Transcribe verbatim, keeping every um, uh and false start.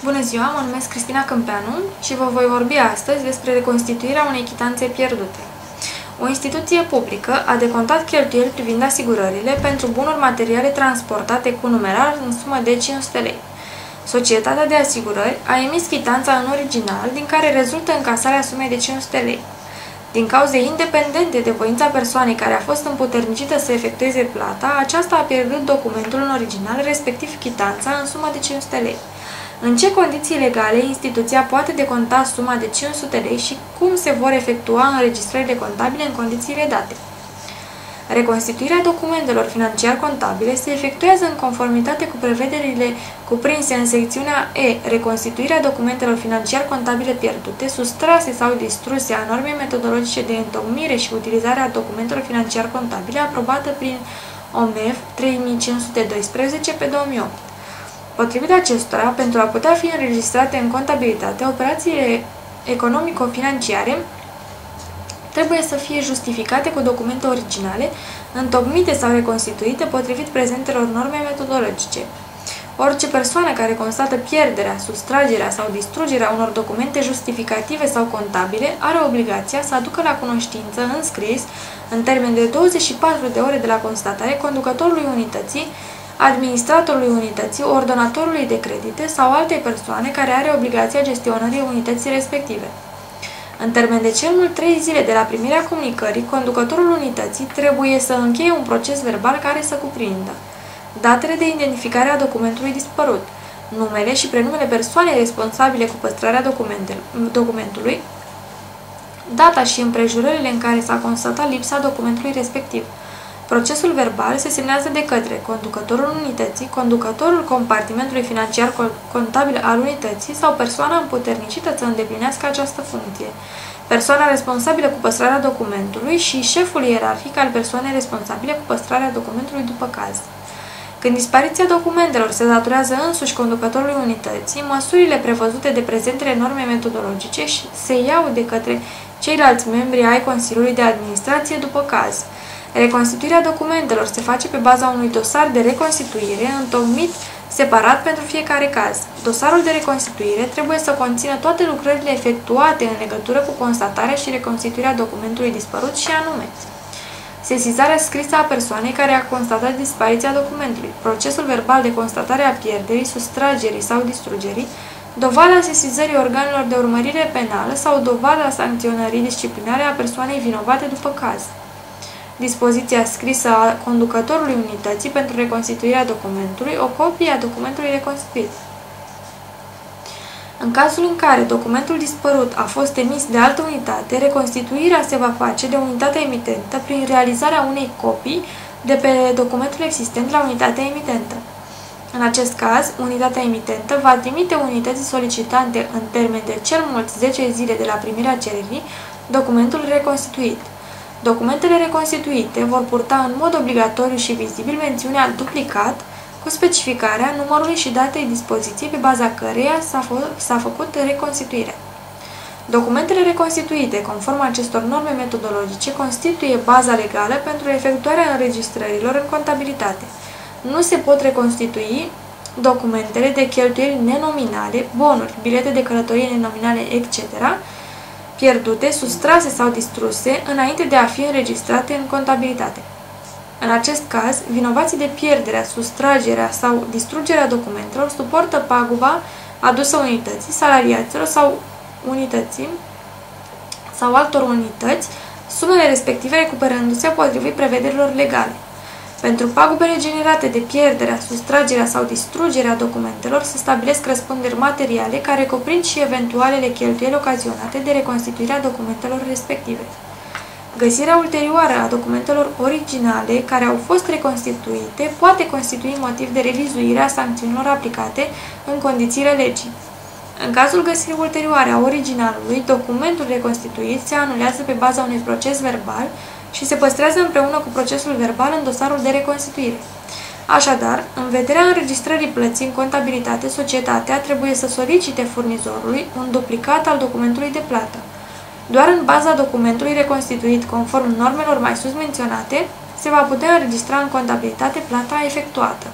Bună ziua, mă numesc Cristina Câmpeanu și vă voi vorbi astăzi despre reconstituirea unei chitanțe pierdute. O instituție publică a decontat cheltuieli privind asigurările pentru bunuri materiale transportate cu numerar în sumă de cinci sute lei. Societatea de asigurări a emis chitanța în original, din care rezultă încasarea sumei de cinci sute lei. Din cauze independente de voința persoanei care a fost împuternicită să efectueze plata, aceasta a pierdut documentul în original, respectiv chitanța, în sumă de cinci sute lei. În ce condiții legale instituția poate deconta suma de cinci sute lei și cum se vor efectua înregistrările contabile în condițiile date? Reconstituirea documentelor financiar-contabile se efectuează în conformitate cu prevederile cuprinse în secțiunea E, reconstituirea documentelor financiar-contabile pierdute, sustrase sau distruse a normei metodologice de întocmire și utilizare a documentelor financiar-contabile aprobată prin O M E F trei mii cinci sute doisprezece pe două mii opt. Potrivit acestora, pentru a putea fi înregistrate în contabilitate, operațiile economico-financiare trebuie să fie justificate cu documente originale, întocmite sau reconstituite potrivit prezentelor norme metodologice. Orice persoană care constată pierderea, sustragerea sau distrugerea unor documente justificative sau contabile are obligația să aducă la cunoștință în scris, în termen de douăzeci și patru de ore de la constatare, conducătorului unității, administratorului unității, ordonatorului de credite sau alte persoane care are obligația gestionării unității respective. În termen de cel mult trei zile de la primirea comunicării, conducătorul unității trebuie să încheie un proces verbal care să cuprindă datele de identificare a documentului dispărut, numele și prenumele persoanei responsabile cu păstrarea documentului, data și împrejurările în care s-a constatat lipsa documentului respectiv. Procesul verbal se semnează de către conducătorul unității, conducătorul compartimentului financiar contabil al unității sau persoana împuternicită să îndeplinească această funcție, persoana responsabilă cu păstrarea documentului și șeful ierarhic al persoanei responsabile cu păstrarea documentului după caz. Când dispariția documentelor se datorează însuși conducătorului unității, măsurile prevăzute de prezentele norme metodologice se iau de către ceilalți membri ai Consiliului de Administrație după caz. Reconstituirea documentelor se face pe baza unui dosar de reconstituire întocmit separat pentru fiecare caz. Dosarul de reconstituire trebuie să conțină toate lucrările efectuate în legătură cu constatarea și reconstituirea documentului dispărut și anume sesizarea scrisă a persoanei care a constatat dispariția documentului, procesul verbal de constatare a pierderii, sustragerii sau distrugerii, dovada sesizării organelor de urmărire penală sau dovada sancționării disciplinare a persoanei vinovate după caz. Dispoziția scrisă a conducătorului unității pentru reconstituirea documentului, o copie a documentului reconstituit. În cazul în care documentul dispărut a fost emis de altă unitate, reconstituirea se va face de unitatea emitentă prin realizarea unei copii de pe documentul existent la unitatea emitentă. În acest caz, unitatea emitentă va trimite unității solicitante în termen de cel mult zece zile de la primirea cererii documentul reconstituit. Documentele reconstituite vor purta în mod obligatoriu și vizibil mențiunea duplicat cu specificarea numărului și datei dispoziției pe baza căreia s-a făcut reconstituirea. Documentele reconstituite, conform acestor norme metodologice, constituie baza legală pentru efectuarea înregistrărilor în contabilitate. Nu se pot reconstitui documentele de cheltuieli nenominale, bonuri, bilete de călătorie nenominale, et cetera, pierdute, sustrase sau distruse înainte de a fi înregistrate în contabilitate. În acest caz, vinovații de pierderea, sustragerea sau distrugerea documentelor suportă paguba adusă unității, salariaților sau unității sau altor unități, sumele respective recuperându-se potrivit prevederilor legale. Pentru pagubele generate de pierderea, sustragerea sau distrugerea documentelor se stabilesc răspunderi materiale care cuprind și eventualele cheltuieli ocazionate de reconstituirea documentelor respective. Găsirea ulterioară a documentelor originale care au fost reconstituite poate constitui motiv de revizuire a sancțiunilor aplicate în condițiile legii. În cazul găsirii ulterioare a originalului, documentul reconstituit se anulează pe baza unui proces verbal și se păstrează împreună cu procesul verbal în dosarul de reconstituire. Așadar, în vederea înregistrării plății în contabilitate, societatea trebuie să solicite furnizorului un duplicat al documentului de plată. Doar în baza documentului reconstituit conform normelor mai sus menționate, se va putea înregistra în contabilitate plata efectuată.